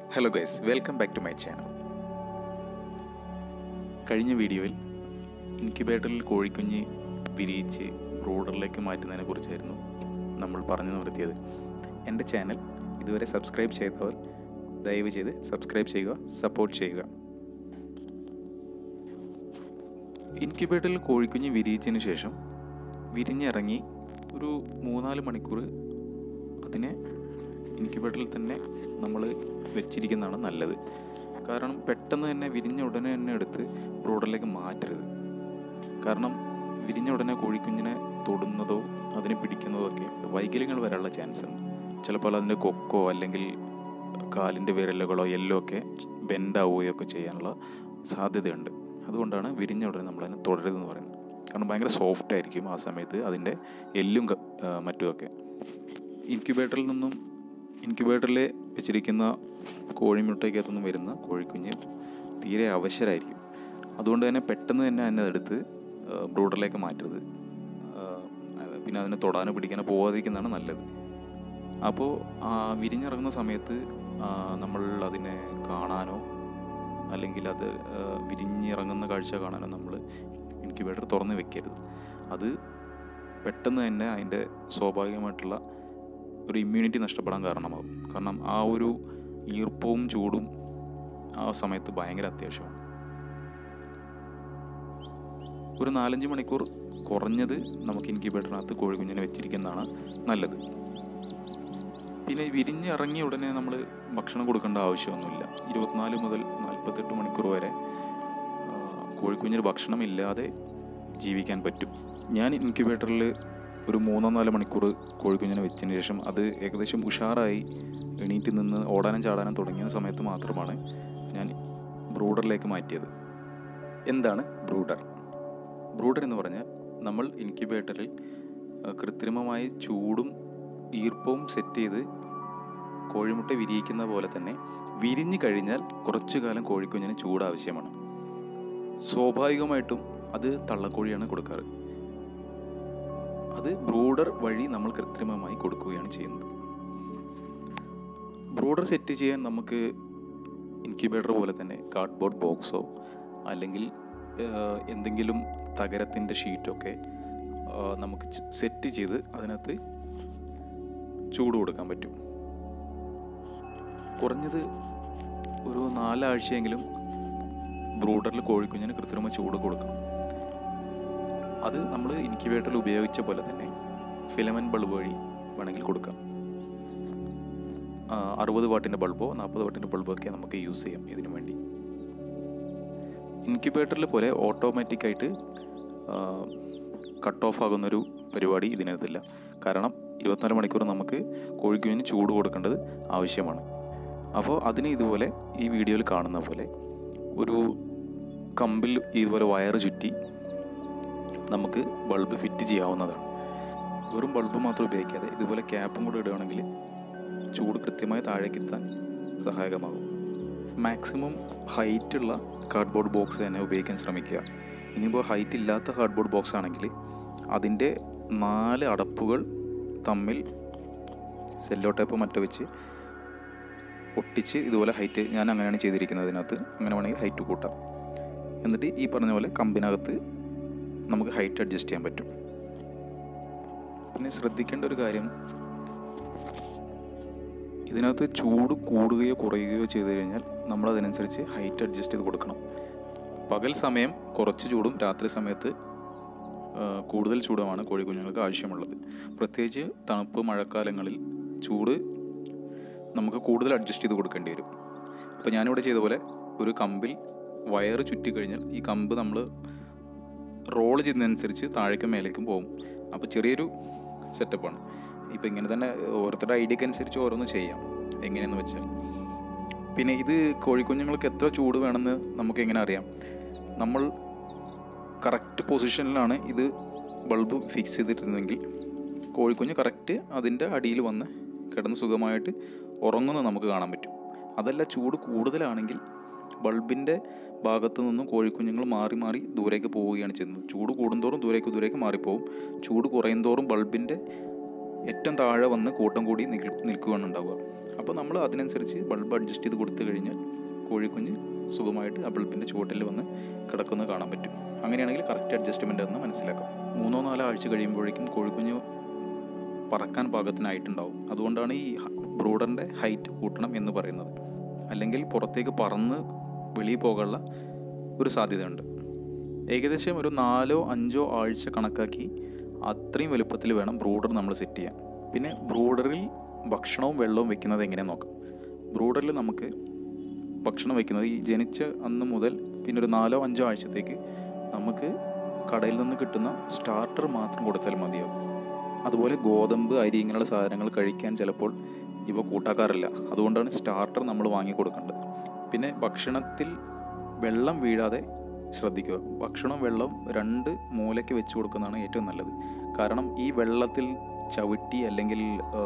Hello guys, welcome back to my channel. കഴിഞ്ഞ വീഡിയോയിൽ ഇൻക്യുബേറ്ററിൽ കോഴിക്കുഞ്ഞ് വിരിയിച്ച് ബ്രൂഡറിലേക്ക് മാറ്റുന്നതിനെ കുറിച്ചായിരുന്നു നമ്മൾ പറഞ്ഞു നിർത്തിയത്. എൻ്റെ ചാനൽ ഇതുവരെ സബ്സ്ക്രൈബ് ചെയ്തവർ ദയവ് ചെയ്ത് സബ്സ്ക്രൈബ് ചെയ്യുക, സപ്പോർട്ട് ചെയ്യുക. ഇൻക്യുബേറ്ററിൽ കോഴിക്കുഞ്ഞ് വിരിയിച്ചതിന് ശേഷം വിരിഞ്ഞിറങ്ങി ഒരു 3-4 മണിക്കൂർ അതിനെ ഇൻക്യുബേറ്ററിൽ തന്നെ നമ്മൾ വെച്ചിരിക്കുന്നതാണ് നല്ലത്. കാരണം പെട്ടെന്ന് തന്നെ വിരിഞ്ഞ ഉടനെ തന്നെ എടുത്ത് ബ്രൂഡറിലേക്ക് മാറ്റരുത്. കാരണം വിരിഞ്ഞ ഉടനെ കോഴിക്കുഞ്ഞിനെ തൊടുന്നതോ അതിനെ പിടിക്കുന്നതോ ഒക്കെ വൈകല്യങ്ങൾ വരാനുള്ള ചാൻസ് ഉണ്ട്. ചിലപ്പോൾ അതിൻ്റെ കൊക്കോ അല്ലെങ്കിൽ കാലിൻ്റെ വിരലുകളോ എല്ലോ ഒക്കെ ബെൻഡാവുകയോ ഒക്കെ ചെയ്യാനുള്ള സാധ്യതയുണ്ട്. അതുകൊണ്ടാണ് വിരിഞ്ഞ ഉടനെ നമ്മളതിനെ തുടരുതെന്ന് പറയുന്നത്. കാരണം ഭയങ്കര സോഫ്റ്റ് ആയിരിക്കും ആ സമയത്ത് അതിൻ്റെ എല്ലും മറ്റുമൊക്കെ. ഇൻക്യുബേറ്ററിൽ വെച്ചിരിക്കുന്ന കോഴിമുട്ടയ്ക്കകത്തുനിന്ന് വരുന്ന കോഴിക്കുഞ്ഞ് തീരെ അവശരായിരിക്കും. അതുകൊണ്ട് തന്നെ പെട്ടെന്ന് തന്നെ അതെടുത്ത് ബ്രൂഡറിലേക്ക് മാറ്റരുത്. പിന്നെ അതിനെ തൊടാനോ പിടിക്കാനോ പോകാതിരിക്കുന്നതാണ് നല്ലത്. അപ്പോൾ വിരിഞ്ഞിറങ്ങുന്ന സമയത്ത് നമ്മൾ അതിനെ കാണാനോ അല്ലെങ്കിൽ അത് വിരിഞ്ഞിറങ്ങുന്ന കാഴ്ച കാണാനോ നമ്മൾ ഇൻക്യുബേറ്റർ തുറന്ന് വെക്കരുത്. അത് പെട്ടെന്ന് തന്നെ അതിൻ്റെ സ്വാഭാവികമായിട്ടുള്ള ഒരു ഇമ്മ്യൂണിറ്റി നഷ്ടപ്പെടാൻ കാരണമാകും. കാരണം ആ ഒരു ഈർപ്പവും ചൂടും ആ സമയത്ത് ഭയങ്കര അത്യാവശ്യമാണ്. ഒരു 4-5 മണിക്കൂർ കുറഞ്ഞത് നമുക്ക് ഇൻക്യുബേറ്ററിനകത്ത് കോഴിക്കുഞ്ഞിനെ വെച്ചിരിക്കുന്നതാണ് നല്ലത്. പിന്നെ വിരിഞ്ഞിറങ്ങിയ ഉടനെ നമ്മൾ ഭക്ഷണം കൊടുക്കേണ്ട ആവശ്യമൊന്നുമില്ല. 24 മുതൽ 48 മണിക്കൂർ വരെ കോഴിക്കുഞ്ഞിന് ഭക്ഷണം ഇല്ലാതെ ജീവിക്കാൻ പറ്റും. ഞാൻ ഇൻക്യുബേറ്ററിൽ ഒരു 3-4 മണിക്കൂർ കോഴിക്കുഞ്ഞിനെ വെച്ചതിന് ശേഷം അത് ഏകദേശം ഉഷാറായി എണീറ്റ് നിന്ന് ഓടാനും ചാടാനും തുടങ്ങിയ സമയത്ത് മാത്രമാണ് ഞാൻ ബ്രൂഡറിലേക്ക് മാറ്റിയത്. എന്താണ് ബ്രൂഡർ? ബ്രൂഡർ എന്ന് പറഞ്ഞാൽ നമ്മൾ ഇൻക്യുബേറ്ററിൽ കൃത്രിമമായി ചൂടും ഈർപ്പവും സെറ്റ് ചെയ്ത് കോഴിമുട്ട വിരിയിക്കുന്ന പോലെ തന്നെ വിരിഞ്ഞു കഴിഞ്ഞാൽ കുറച്ചു കാലം കോഴിക്കുഞ്ഞിന് ചൂട് ആവശ്യമാണ്. സ്വാഭാവികമായിട്ടും അത് തള്ളക്കോഴിയാണ് കൊടുക്കാറ്. അത് ബ്രൂഡർ വഴി നമ്മൾ കൃത്രിമമായി കൊടുക്കുകയാണ് ചെയ്യുന്നത്. ബ്രൂഡർ സെറ്റ് ചെയ്യാൻ നമുക്ക് ഇൻക്യുബേറ്റർ പോലെ തന്നെ കാർഡ്ബോർഡ് ബോക്സോ അല്ലെങ്കിൽ എന്തെങ്കിലും തകരത്തിൻ്റെ ഷീറ്റൊക്കെ നമുക്ക് സെറ്റ് ചെയ്ത് അതിനകത്ത് ചൂട് കൊടുക്കാൻ പറ്റും. കുറഞ്ഞത് ഒരു 4 ആഴ്ചയെങ്കിലും ബ്രൂഡറിൽ കോഴിക്കുഞ്ഞിന് കൃത്രിമ ചൂട് കൊടുക്കണം. അത് നമ്മൾ ഇൻക്യുബേറ്ററിൽ ഉപയോഗിച്ച പോലെ തന്നെ ഫിലമെൻറ്റ് ബൾബ് വഴി വേണമെങ്കിൽ കൊടുക്കാം. 60 വാട്ടിൻ്റെ ബൾബോ 40 വാട്ടിൻ്റെ ബൾബോ ഒക്കെ നമുക്ക് യൂസ് ചെയ്യാം ഇതിനു വേണ്ടി. ഇൻക്യുബേറ്ററിൽ പോലെ ഓട്ടോമാറ്റിക്കായിട്ട് കട്ട് ഓഫ് ആകുന്നൊരു പരിപാടി ഇതിനകത്തില്ല. കാരണം 24 മണിക്കൂർ നമുക്ക് കോഴിക്കുഞ്ഞിന് ചൂട് കൊടുക്കേണ്ടത് ആവശ്യമാണ്. അപ്പോൾ അതിന് ഇതുപോലെ ഈ വീഡിയോയിൽ കാണുന്ന പോലെ ഒരു കമ്പിൽ ഇതുപോലെ വയറ് ചുറ്റി നമുക്ക് ബൾബ് ഫിറ്റ് ചെയ്യാവുന്നതാണ്. വെറും ബൾബ് മാത്രം ഉപയോഗിക്കാതെ ഇതുപോലെ ക്യാപ്പും കൂടെ ഇടുകയാണെങ്കിൽ ചൂട് കൃത്യമായി താഴേക്ക് എത്താൻ സഹായകമാകും. മാക്സിമം ഹൈറ്റുള്ള കാർഡ്ബോർഡ് ബോക്സ് തന്നെ ഉപയോഗിക്കാൻ ശ്രമിക്കുക. ഇനിയിപ്പോൾ ഹൈറ്റ് ഇല്ലാത്ത കാർഡ്ബോർഡ് ബോക്സ് ആണെങ്കിൽ അതിൻ്റെ 4 അടപ്പുകൾ തമ്മിൽ സെല്ലോ ടേപ്പ് മറ്റോ വെച്ച് ഒട്ടിച്ച് ഇതുപോലെ ഹൈറ്റ്, ഞാൻ അങ്ങനെയാണ് ചെയ്തിരിക്കുന്നത്. അതിനകത്ത് അങ്ങനെ വേണമെങ്കിൽ ഹൈറ്റ് കൂട്ടാം. എന്നിട്ട് ഈ പറഞ്ഞ പോലെ കമ്പിനകത്ത് നമുക്ക് ഹൈറ്റ് അഡ്ജസ്റ്റ് ചെയ്യാൻ പറ്റും. പിന്നെ ശ്രദ്ധിക്കേണ്ട ഒരു കാര്യം, ഇതിനകത്ത് ചൂട് കൂടുകയോ കുറയുകയോ ചെയ്തു കഴിഞ്ഞാൽ നമ്മൾ അതിനനുസരിച്ച് ഹൈറ്റ് അഡ്ജസ്റ്റ് ചെയ്ത് കൊടുക്കണം. പകൽ സമയം കുറച്ച് ചൂടും രാത്രി സമയത്ത് കൂടുതൽ ചൂടുമാണ് കോഴിക്കുഞ്ഞുങ്ങൾക്ക് ആവശ്യമുള്ളത്. പ്രത്യേകിച്ച് തണുപ്പ് മഴക്കാലങ്ങളിൽ ചൂട് നമുക്ക് കൂടുതൽ അഡ്ജസ്റ്റ് ചെയ്ത് കൊടുക്കേണ്ടി വരും. അപ്പോൾ ഞാനിവിടെ ചെയ്ത പോലെ ഒരു കമ്പിൽ വയറ് ചുറ്റിക്കഴിഞ്ഞാൽ ഈ കമ്പ് നമ്മൾ റോൾ ചെയ്യുന്നതനുസരിച്ച് താഴേക്കും മേലേക്കും പോകും. അപ്പോൾ ചെറിയൊരു സെറ്റപ്പാണ്. ഇപ്പോൾ ഇങ്ങനെ തന്നെ ഓരോരുത്തരുടെ ഐഡിയക്ക് അനുസരിച്ച് ഓരോന്ന് ചെയ്യാം എങ്ങനെയെന്ന് വെച്ചാൽ. പിന്നെ ഇത് കോഴിക്കുഞ്ഞുങ്ങൾക്ക് എത്ര ചൂട് വേണമെന്ന് നമുക്ക് എങ്ങനെ അറിയാം? നമ്മൾ കറക്റ്റ് പൊസിഷനിലാണ് ഇത് ബൾബ് ഫിക്സ് ചെയ്തിട്ടുണ്ടെങ്കിൽ കോഴിക്കുഞ്ഞ് കറക്റ്റ് അതിൻ്റെ അടിയിൽ വന്ന് കിടന്ന് സുഖമായിട്ട് ഉറങ്ങുന്നത് നമുക്ക് കാണാൻ പറ്റും. അതല്ല, ചൂട് കൂടുതലാണെങ്കിൽ ബൾബിൻ്റെ ഭാഗത്തു നിന്നും കോഴിക്കുഞ്ഞുങ്ങൾ മാറി മാറി ദൂരേക്ക് പോവുകയാണ് ചെയ്യുന്നത്. ചൂട് കൂടുന്തോറും ദൂരേക്ക് മാറിപ്പോവും. ചൂട് കുറയുന്തോറും ബൾബിൻ്റെ ഏറ്റവും താഴെ വന്ന് കൂട്ടം കൂടി നിൽക്കുകയാണ് ഉണ്ടാവുക. അപ്പോൾ നമ്മൾ അതിനനുസരിച്ച് ബൾബ് അഡ്ജസ്റ്റ് ചെയ്ത് കൊടുത്തു കഴിഞ്ഞാൽ കോഴിക്കുഞ്ഞ് സുഖമായിട്ട് ആ ബൾബിൻ്റെ ചുവട്ടിൽ വന്ന് കിടക്കുന്നത് കാണാൻ പറ്റും. അങ്ങനെയാണെങ്കിൽ കറക്റ്റ് അഡ്ജസ്റ്റ്മെൻ്റ് എന്ന് മനസ്സിലാക്കാം. 3-4 ആഴ്ച കഴിയുമ്പോഴേക്കും കോഴിക്കുഞ്ഞ് പറക്കാൻ പാകത്തിനായിട്ടുണ്ടാവും. അതുകൊണ്ടാണ് ഈ ബ്രൂഡറിൻ്റെ ഹൈറ്റ് കൂട്ടണം എന്ന് പറയുന്നത്. അല്ലെങ്കിൽ പുറത്തേക്ക് പറന്ന് വെളിയിൽ പോകാനുള്ള ഒരു സാധ്യതയുണ്ട്. ഏകദേശം ഒരു 4-5 ആഴ്ച കണക്കാക്കി അത്രയും വലുപ്പത്തിൽ വേണം ബ്രൂഡർ നമ്മൾ സെറ്റ് ചെയ്യാൻ. പിന്നെ ബ്രൂഡറിൽ ഭക്ഷണവും വെള്ളവും വെക്കുന്നത് എങ്ങനെ നോക്കാം. ബ്രൂഡറിൽ നമുക്ക് ഭക്ഷണം വെക്കുന്നത് ഈ ജനിച്ച അന്ന് മുതൽ പിന്നെ ഒരു 4-5 ആഴ്ചത്തേക്ക് നമുക്ക് കടയിൽ നിന്ന് കിട്ടുന്ന സ്റ്റാർട്ടർ മാത്രം കൊടുത്താൽ മതിയാവും. അതുപോലെ ഗോതമ്പ്, അരി ഇങ്ങനെയുള്ള സാധനങ്ങൾ കഴിക്കാൻ ചിലപ്പോൾ ഇവ കൂട്ടാക്കാറില്ല. അതുകൊണ്ടാണ് സ്റ്റാർട്ടർ നമ്മൾ വാങ്ങി കൊടുക്കേണ്ടത്. പിന്നെ ഭക്ഷണത്തിൽ വെള്ളം വീഴാതെ ശ്രദ്ധിക്കുക. ഭക്ഷണവും വെള്ളം 2 മൂലയ്ക്ക് വെച്ച് കൊടുക്കുന്നതാണ് ഏറ്റവും നല്ലത്. കാരണം ഈ വെള്ളത്തിൽ ചവിട്ടി അല്ലെങ്കിൽ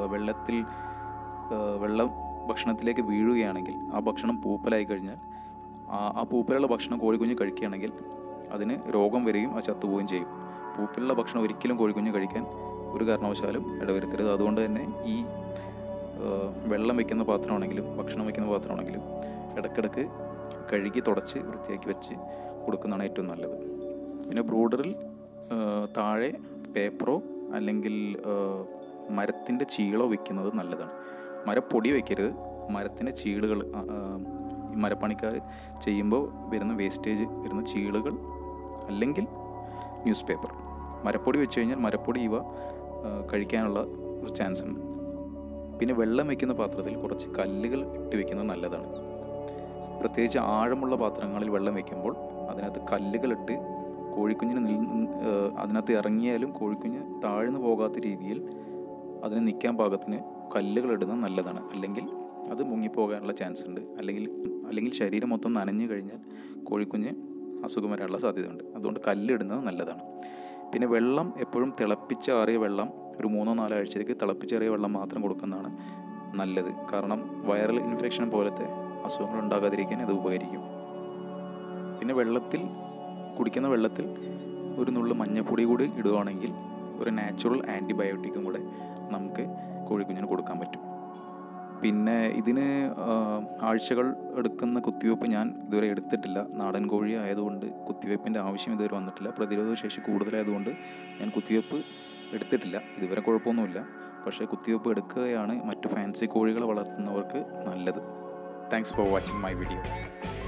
വെള്ളം ഭക്ഷണത്തിലേക്ക് വീഴുകയാണെങ്കിൽ ആ ഭക്ഷണം പൂപ്പലായി കഴിഞ്ഞാൽ ആ പൂപ്പലുള്ള ഭക്ഷണം കോഴിക്കുഞ്ഞ് കഴിക്കുകയാണെങ്കിൽ അതിന് രോഗം വരികയും അത് ചത്തുപോവുകയും ചെയ്യും. പൂപ്പലുള്ള ഭക്ഷണം ഒരിക്കലും കോഴിക്കുഞ്ഞ് കഴിക്കാൻ ഒരു കാരണവശാലും ഇടവരുത്തരുത്. അതുകൊണ്ട് തന്നെ ഈ വെള്ളം വയ്ക്കുന്ന പാത്രമാണെങ്കിലും ഭക്ഷണം വയ്ക്കുന്ന പാത്രമാണെങ്കിലും ഇടയ്ക്കിടയ്ക്ക് കഴുകി തുടച്ച് വൃത്തിയാക്കി വെച്ച് കൊടുക്കുന്നതാണ് ഏറ്റവും നല്ലത്. പിന്നെ ബ്രൂഡറിൽ താഴെ പേപ്പറോ അല്ലെങ്കിൽ മരത്തിൻ്റെ ചീളോ വയ്ക്കുന്നത് നല്ലതാണ്. മരപ്പൊടി വയ്ക്കരുത്. മരത്തിൻ്റെ ചീളുകൾ, ഈ മരപ്പണിക്കാർ ചെയ്യുമ്പോൾ വരുന്ന വേസ്റ്റേജ് വരുന്ന ചീളുകൾ അല്ലെങ്കിൽ ന്യൂസ് പേപ്പർ. മരപ്പൊടി വെച്ച് കഴിഞ്ഞാൽ മരപ്പൊടി ഇവ കഴിക്കാനുള്ള ഒരു ചാൻസ് ഉണ്ട്. പിന്നെ വെള്ളം വയ്ക്കുന്ന പാത്രത്തിൽ കുറച്ച് കല്ലുകൾ ഇട്ട് വയ്ക്കുന്നത് നല്ലതാണ്. പ്രത്യേകിച്ച് ആഴമുള്ള പാത്രങ്ങളിൽ വെള്ളം വയ്ക്കുമ്പോൾ അതിനകത്ത് കല്ലുകളിട്ട് കോഴിക്കുഞ്ഞിന് അതിനകത്ത് ഇറങ്ങിയാലും കോഴിക്കുഞ്ഞ് താഴ്ന്നു പോകാത്ത രീതിയിൽ അതിന് നിൽക്കാൻ പാകത്തിന് കല്ലുകൾ ഇടുന്നത് നല്ലതാണ്. അല്ലെങ്കിൽ അത് മുങ്ങിപ്പോകാനുള്ള ചാൻസ് ഉണ്ട്. അല്ലെങ്കിൽ ശരീരം മൊത്തം നനഞ്ഞു കഴിഞ്ഞാൽ കോഴിക്കുഞ്ഞ് അസുഖം വരാനുള്ള സാധ്യതയുണ്ട്. അതുകൊണ്ട് കല്ലിടുന്നത് നല്ലതാണ്. പിന്നെ വെള്ളം എപ്പോഴും തിളപ്പിച്ചാറിയ വെള്ളം ഒരു 3-4 ആഴ്ചത്തേക്ക് തിളപ്പിച്ചാറിയ വെള്ളം മാത്രം കൊടുക്കുന്നതാണ് നല്ലത്. കാരണം വൈറൽ ഇൻഫെക്ഷൻ പോലത്തെ അസുഖങ്ങൾ ഉണ്ടാകാതിരിക്കാൻ അത് ഉപകരിക്കും. പിന്നെ കുടിക്കുന്ന വെള്ളത്തിൽ ഒരു നുള്ളു മഞ്ഞപ്പൊടി കൂടി ഇടുകയാണെങ്കിൽ ഒരു നാച്ചുറൽ ആൻറ്റിബയോട്ടിക്കും കൂടെ നമുക്ക് കോഴിക്കുഞ്ഞിന് കൊടുക്കാൻ പറ്റും. പിന്നെ ഇതിന് ആഴ്ചകൾ എടുക്കുന്ന കുത്തിവയ്പ്പ് ഞാൻ ഇതുവരെ എടുത്തിട്ടില്ല. നാടൻ കോഴി ആയതുകൊണ്ട് കുത്തിവയ്പ്പിൻ്റെ ആവശ്യം ഇതുവരെ വന്നിട്ടില്ല. പ്രതിരോധ ശേഷി കൂടുതലായതുകൊണ്ട് ഞാൻ കുത്തിവയ്പ്പ് എടുത്തിട്ടില്ല. ഇതുവരെ കുഴപ്പമൊന്നുമില്ല. പക്ഷേ കുത്തിവയ്പ്പ് എടുക്കുകയാണ് മറ്റു ഫാൻസി കോഴികളെ വളർത്തുന്നവർക്ക് നല്ലത്. Thanks for watching my video.